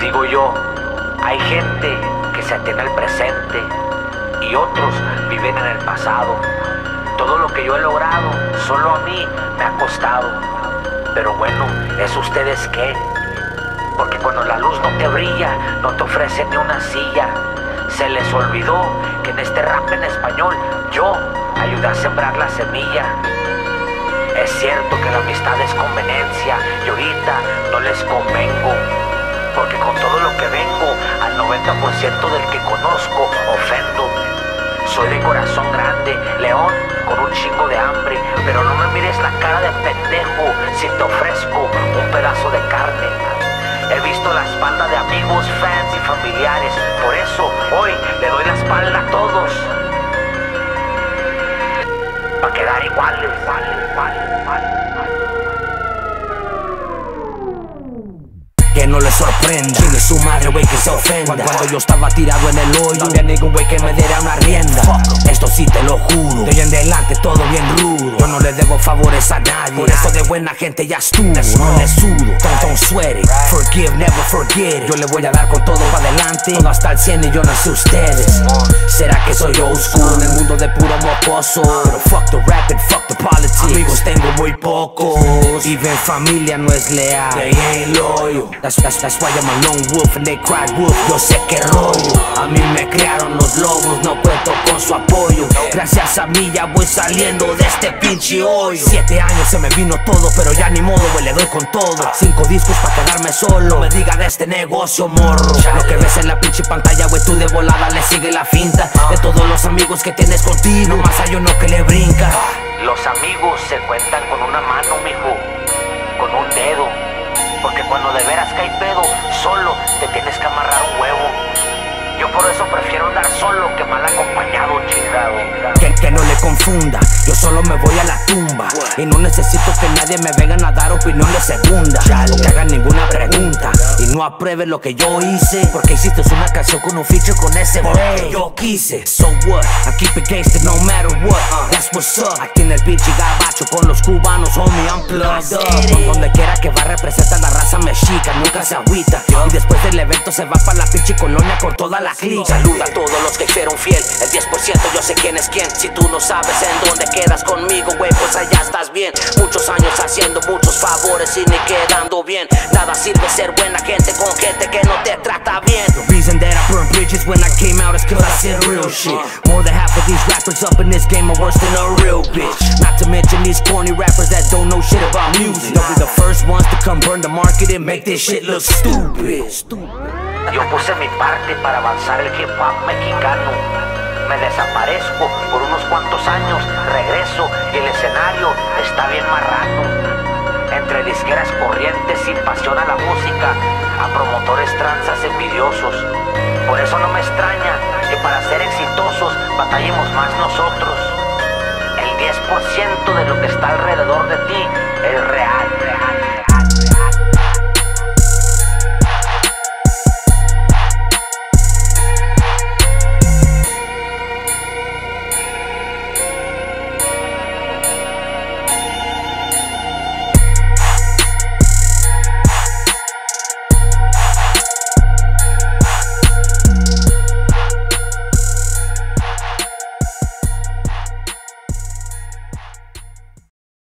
digo yo, hay gente que se atiene al presente y otros viven en el pasado. Todo lo que yo he logrado, solo a mí me ha costado. Pero bueno, ¿es ustedes qué? Porque cuando la luz no te brilla, no te ofrece ni una silla. Se les olvidó que en este rap en español yo ayudé a sembrar la semilla. Es cierto que la amistad es conveniencia y ahorita no les convengo, porque con todo lo que vengo, al 90% del que conozco ofendo. Soy de corazón grande, león con un chingo de hambre, pero no me mires la cara de pendejo si te ofrezco un pedazo de carne. He visto la espalda de amigos, fans y familiares, por eso hoy le doy la espalda a todos, pa' quedar iguales, Que no le sorprenda, chingue su madre, wey, que se ofenda. Cuando yo estaba tirado en el hoyo, no había ningún wey que me diera una rienda. Esto sí te lo juro, de hoy en adelante todo bien rudo. Yo no le debo favores a nadie, por eso de buena gente ya estuvo. No le sudo, don't sweat it, forgive, never forget it. Yo le voy a dar con todo para adelante, todo hasta el 100 y yo no sé ustedes. ¿Será que soy old school en el mundo de puro mocoso? Pero fuck the rap and fuck the politics. Amigos tengo muy pocos, y ven familia no es leal. They ain't loyal. That's why I'm a lone wolf and they cry wolf. Yo sé que rollo, a mí me crearon los lobos, no cuento con su apoyo. Gracias a mí ya voy saliendo de este pinche hoyo. 7 años se me vino todo, pero ya ni modo, güey, le doy con todo. 5 discos pa' quedarme solo, no me diga de este negocio, morro. Lo que ves en la pinche pantalla, güey, tú de volada le sigue la finta. De todos los amigos que tienes contigo, más hay uno que le brinca. Los amigos se cuentan con una mano, mijo, con un dedo. Porque cuando de veras cae pedo, solo te tienes que amarrar un huevo. Yo por eso prefiero andar solo que mal acompañado, chingado. Que no le confunda, yo solo me voy a la tumba. Y no necesito que nadie me vengan a dar opinión de segunda, o que hagan ninguna pregunta y no apruebe lo que yo hice. Porque hiciste una canción con un feature con ese porque yo quise. So what, I keep it gangster no matter what, that's what's up. Aquí en el pinche gabacho con los cubanos, homie, I'm plugged up. Donde quiera que va representa la raza mexica, nunca se agüita. Y después del evento se va para la pinche colonia con toda la clica. Saluda a todos los que fueron fiel, el 10% yo sé quién es quién. Si tú no sabes en dónde quedas conmigo, güey, pues allá estás bien. Muchos años haciendo muchos favores y ni quedando bien. Nada sirve ser buena gente con gente que no te trata bien. The reason that I burned bridges when I came out is cause I said real shit. More than half of these rappers up in this game are worse than a real bitch. Not to mention these corny rappers that don't know shit about music. They'll be the first ones to come burn the market and make this shit look stupid. Yo puse mi parte para avanzar el hip hop mexicano. Me desaparezco por unos cuantos años, regreso y el escenario está bien marrano. Entre disqueras corrientes sin pasión a la música, a promotores tranzas envidiosos. Por eso no me extraña que para ser exitosos batallemos más nosotros. El 10% de lo que está alrededor de ti es real.